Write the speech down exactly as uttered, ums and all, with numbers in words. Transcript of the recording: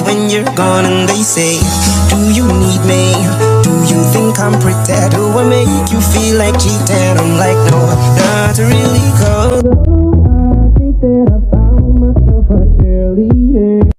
when you're gone and they say, do you need me? Do you think I'm pretty? Do I make you feel like cheating? I'm like, no, not really, cause I think that I found myself a cheerleader.